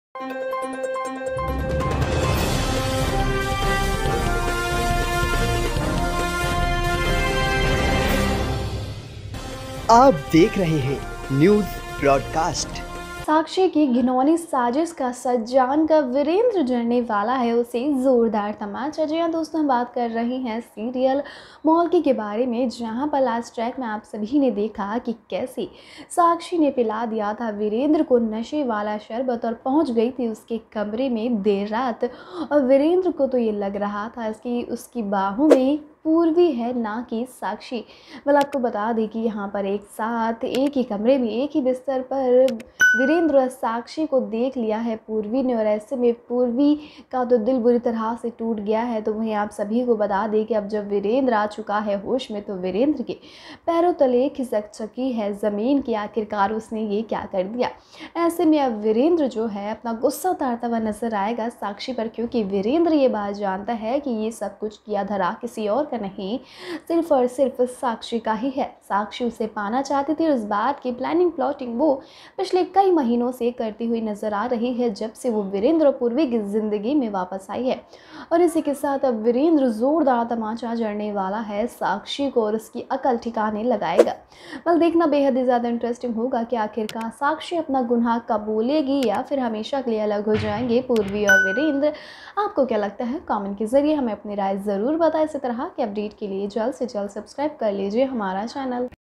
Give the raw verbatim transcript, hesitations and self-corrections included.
आप देख रहे हैं न्यूज़ ब्रॉडकास्ट। साक्षी की घिनौनी साजिश का सच जानकर वीरेंद्र जड़ने वाला है उसे जोरदार तमाचा। जी हाँ दोस्तों, हम बात कर रहे हैं सीरियल मौलकी के बारे में, जहां पर लास्ट ट्रैक में आप सभी ने देखा कि कैसे साक्षी ने पिला दिया था वीरेंद्र को नशे वाला शरबत और पहुंच गई थी उसके कमरे में देर रात। और वीरेंद्र को तो ये लग रहा था कि उसकी बाहों में पूर्वी है ना कि साक्षी। well आपको बता दें कि यहाँ पर एक साथ एक ही कमरे में एक ही बिस्तर पर वीरेंद्र और साक्षी को देख लिया है पूर्वी ने, और ऐसे में पूर्वी का तो दिल बुरी तरह से टूट गया है। तो वहीं आप सभी को बता दें कि अब जब वीरेंद्र आ चुका है होश में, तो वीरेंद्र के पैरों तले खिसक चुकी है ज़मीन की। आखिरकार उसने ये क्या कर दिया। ऐसे में अब वीरेंद्र जो है अपना गुस्सा उतारता हुआ नजर आएगा साक्षी पर, क्योंकि वीरेंद्र ये बात जानता है कि ये सब कुछ किया धरा किसी और का नहीं, सिर्फ और सिर्फ साक्षी का ही है। साक्षी उसे पाना चाहती थी और इस बात की प्लानिंग प्लॉटिंग वो पिछले कई महीनों से करती हुई नजर आ रही है, जब से वो वीरेंद्र और पूर्वी की जिंदगी में वापस आई है। और इसी के साथ अब वीरेंद्र जोरदार तमाचा जड़ने वाला है साक्षी को और उसकी अकल ठिकाने लगाएगा। बल देखना बेहद ही ज़्यादा इंटरेस्टिंग होगा कि आखिरकार साक्षी अपना गुनाह कबूलेगी या फिर हमेशा के लिए अलग हो जाएंगे पूर्वी और वीरेंद्र। आपको क्या लगता है? कमेंट के जरिए हमें अपनी राय ज़रूर बताएं। इसी तरह के अपडेट के लिए जल्द से जल्द सब्सक्राइब कर लीजिए हमारा चैनल।